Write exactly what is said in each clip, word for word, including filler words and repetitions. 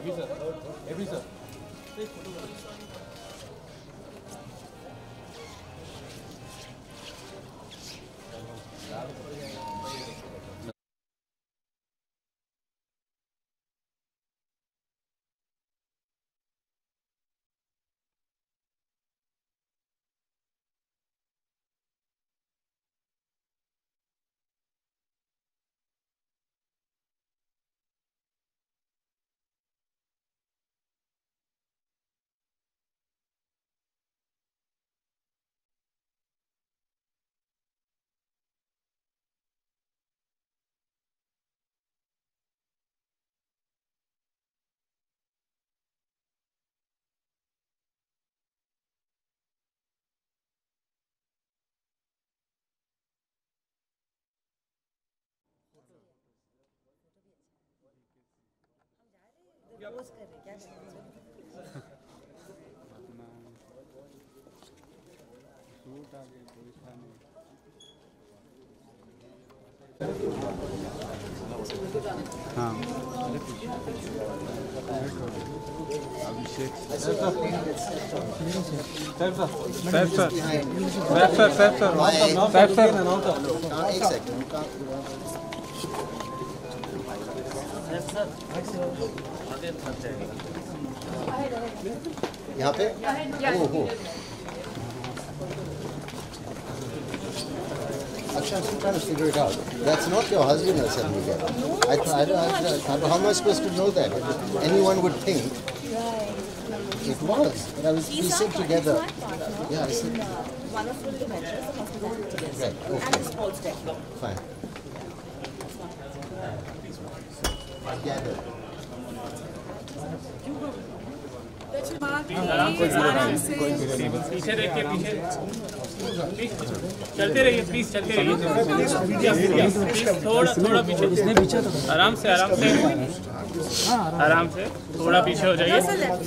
AB sir, AB sir. Pose कर रहे क्या कर रहे सूट आ गए कोई था नहीं। हाँ Abhishek sir sir sir sir sir sir sir sir एक सेकंड यहाँ पे ओहो Akshay, I'm trying to figure it out. That's not your husband or something. I, I, I, I, how am I supposed to know that? Anyone would think it was. But I was, we sit together. Yeah, I sit. one of the mentors of hospital together. Right, okay. And sports tech. Fine. Gather. पीछे देखिए, पीछे चलते रहिए, please चलते रहिए, थोड़ा थोड़ा पीछे, आराम से आराम से आराम से थोड़ा पीछे हो जाइए।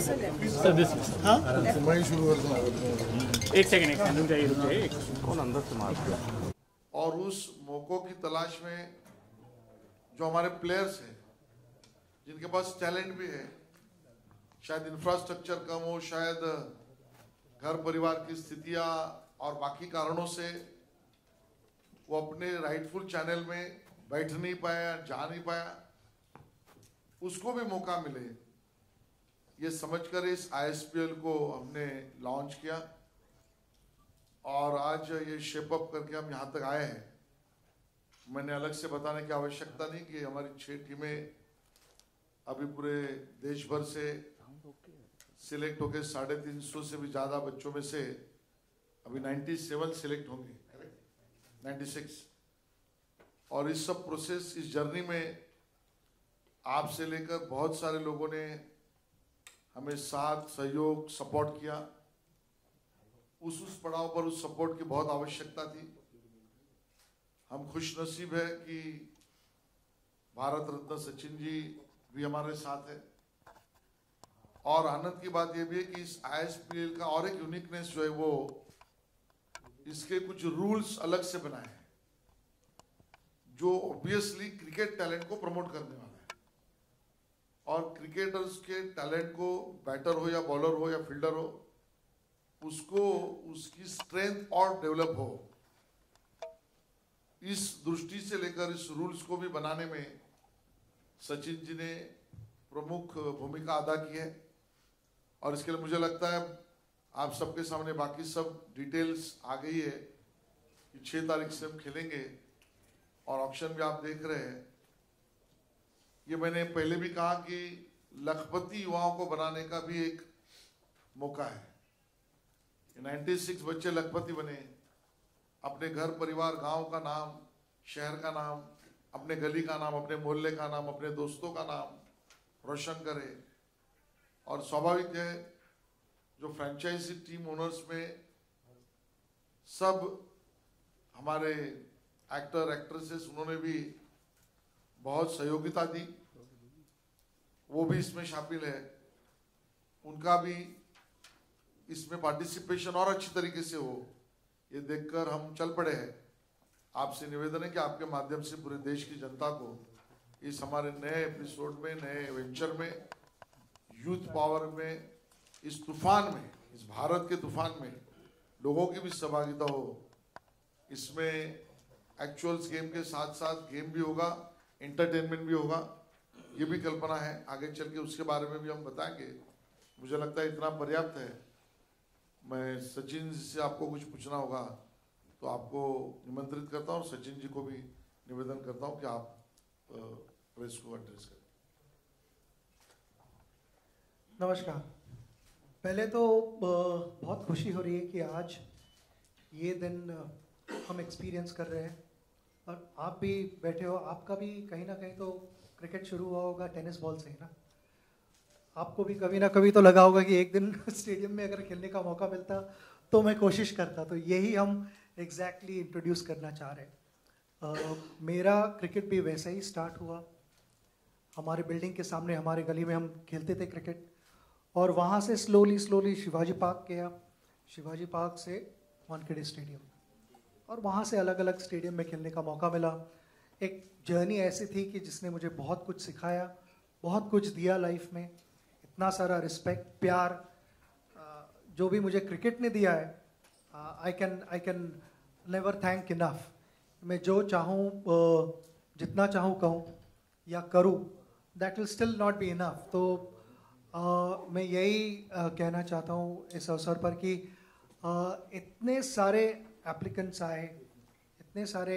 एक सेकंड एक सेकंड रुक जाइए रुक जाइए कौन अंदर से मार दिया। और उस मौकों की तलाश में जो हमारे प्लेयर्स हैं जिनके पास टैलेंट भी है, शायद इंफ्रास्ट्रक्चर कम हो, शायद घर परिवार की स्थितियां और बाकी कारणों से वो अपने राइटफुल चैनल में बैठ नहीं पाया, जा नहीं पाया, उसको भी मौका मिले, ये समझकर इस आईएसपीएल को हमने लॉन्च किया और आज ये शेप अप करके हम यहाँ तक आए हैं। मैंने अलग से बताने की आवश्यकता नहीं कि हमारी छह टीमें अभी पूरे देश भर से सिलेक्ट होकर साढ़े तीन सौ से भी ज़्यादा बच्चों में से अभी सत्तानवे सिलेक्ट होंगे, छियानवे। और इस सब प्रोसेस, इस जर्नी में आपसे लेकर बहुत सारे लोगों ने हमें साथ, सहयोग, सपोर्ट किया। उस उस पड़ाव पर उस सपोर्ट की बहुत आवश्यकता थी। हम खुश नसीब है कि भारत रत्न सचिन जी भी हमारे साथ है। और आनंद की बात यह भी है कि इस आईएसपीएल का और एक यूनिकनेस जो है वो इसके कुछ रूल्स अलग से बनाए हैं जो ऑब्वियसली क्रिकेट टैलेंट को प्रमोट करने वाला है। और क्रिकेटर्स के टैलेंट को, बैटर हो या बॉलर हो या फील्डर हो, उसको उसकी स्ट्रेंथ और डेवलप हो, इस दृष्टि से लेकर इस रूल्स को भी बनाने में सचिन जी ने प्रमुख भूमिका अदा की है। और इसके लिए मुझे लगता है आप सबके सामने बाकी सब डिटेल्स आ गई है कि छह तारीख से हम खेलेंगे और ऑक्शन भी आप देख रहे हैं। ये मैंने पहले भी कहा कि लखपति युवाओं को बनाने का भी एक मौका है। छियानवे बच्चे लखपति बने, अपने घर परिवार, गांव का नाम, शहर का नाम, अपने गली का नाम, अपने मोहल्ले का नाम, अपने दोस्तों का नाम रोशन करे। और स्वाभाविक है जो फ्रेंचाइजी टीम ओनर्स में सब हमारे एक्टर एक्ट्रेसेस, उन्होंने भी बहुत सहयोगिता दी, वो भी इसमें शामिल है। उनका भी इसमें पार्टिसिपेशन और अच्छी तरीके से हो, ये देखकर हम चल पड़े हैं। आपसे निवेदन है कि आपके माध्यम से पूरे देश की जनता को इस हमारे नए एपिसोड में, नए वेंचर में यूथ पावर में, इस तूफान में, इस भारत के तूफान में लोगों की भी सहभागिता हो। इसमें एक्चुअल्स गेम के साथ साथ गेम भी होगा, एंटरटेनमेंट भी होगा, ये भी कल्पना है। आगे चल के उसके बारे में भी हम बताएंगे। मुझे लगता है इतना पर्याप्त है। मैं सचिन जी से आपको कुछ पूछना होगा तो आपको निमंत्रित करता हूँ, और सचिन जी को भी निवेदन करता हूँ कि आप प्रेस को एड्रेस करें। नमस्कार। पहले तो बहुत खुशी हो रही है कि आज ये दिन हम एक्सपीरियंस कर रहे हैं, और आप भी बैठे हो। आपका भी कहीं ना कहीं तो क्रिकेट शुरू हुआ होगा टेनिस बॉल से ही ना। आपको भी कभी ना कभी तो लगा होगा कि एक दिन स्टेडियम में अगर खेलने का मौका मिलता तो मैं कोशिश करता। तो यही हम एग्जैक्टली इंट्रोड्यूस करना चाह रहे हैं। uh, मेरा क्रिकेट भी वैसे ही स्टार्ट हुआ। हमारे बिल्डिंग के सामने हमारे गली में हम खेलते थे क्रिकेट, और वहाँ से स्लोली स्लोली शिवाजी पार्क गया, शिवाजी पार्क से वानखेड़े स्टेडियम, और वहाँ से अलग अलग स्टेडियम में खेलने का मौका मिला। एक जर्नी ऐसी थी कि जिसने मुझे बहुत कुछ सिखाया, बहुत कुछ दिया लाइफ में। इतना सारा रिस्पेक्ट, प्यार जो भी मुझे क्रिकेट ने दिया है, I can I can never thank enough. मैं जो चाहूँ, जितना चाहूँ कहूँ या करूँ, that will still not be enough. तो uh, मैं यही uh, कहना चाहता हूँ इस अवसर पर कि uh, इतने सारे एप्लीकेंट्स आए, इतने सारे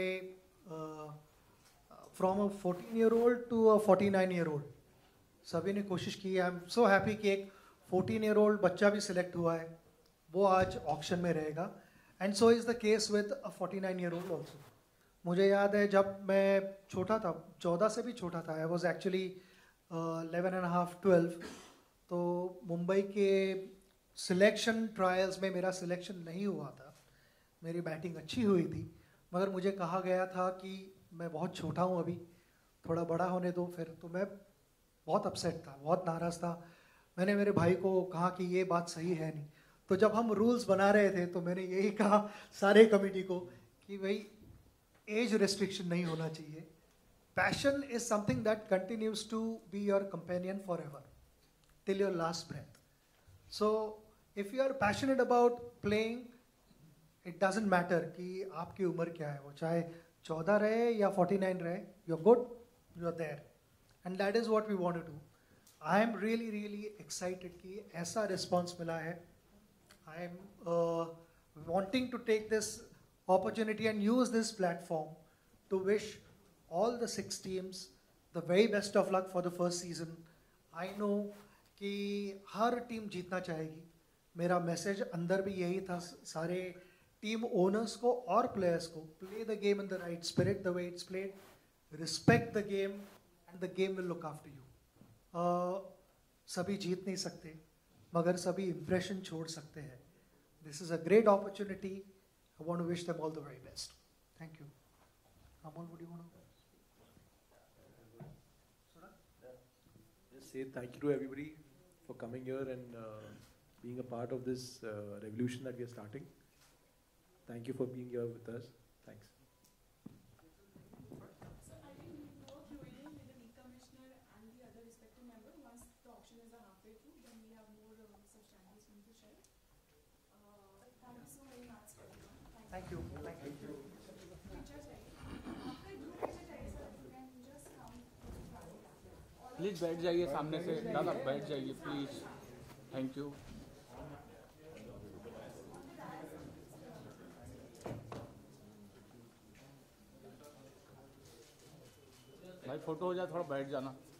from a fourteen year old to a forty nine year old, सभी ने कोशिश की है। आई एम सो हैप्पी कि एक फोर्टीन ईयर ओल्ड बच्चा भी सिलेक्ट हुआ है, वो आज ऑक्शन में रहेगा। And so is the case with a forty nine year old also. मुझे याद है जब मैं छोटा था, चौदह से भी छोटा था, I was actually eleven and half twelve, तो मुंबई के सिलेक्शन ट्रायल्स में मेरा सिलेक्शन नहीं हुआ था। मेरी बैटिंग अच्छी हुई थी, मगर मुझे कहा गया था कि मैं बहुत छोटा हूँ, अभी थोड़ा बड़ा होने दो फिर। तो मैं बहुत अपसेट था, बहुत नाराज़ था। मैंने मेरे भाई को कहा कि ये बात सही है नहीं। तो जब हम रूल्स बना रहे थे तो मैंने यही कहा सारे कमेटी को कि भाई एज रेस्ट्रिक्शन नहीं होना चाहिए। Passion is something that continues to be your companion for ever till your last breath. So if you are passionate about playing, it doesn't matter कि आपकी उम्र क्या है, वो चाहे चौदह रहे या फोर्टी नाइन रहे, you are good, you are there, and that is what we want to do. I am really really excited कि ऐसा रिस्पॉन्स मिला है। I am wanting to take this opportunity and use this platform to wish all the six teams the very best of luck for the first season. I know कि हर team जीतना चाहेगी। मेरा message अंदर भी यही था सारे टीम ओनर्स को और प्लेयर्स को, play the game in the right spirit, the way it's played, respect the game and the game will look after you. सभी जीत नहीं सकते, मगर सभी इम्प्रेशन छोड़ सकते हैं। This is a great opportunity. I want to wish them all the very best. Thank you. Amol, what do you want to Just say thank you to everybody for coming here and uh, being a part of this uh, revolution that we are starting. Thank you for being here with us. Thanks. So I think we go through it with the league commissioner and the other respective member. Once the auction is halfway through, then we have more uh, substantial things to share. Uh, thank you so very much, everyone. Thank you. Thank you. Picture चाहिए। आपका group picture चाहिए sir. You can just come. Please बैठ जाइए सामने से, दादा बैठ जाइए प्लीज। Thank you. भाई फोटो हो जाए, थोड़ा बैठ जाना।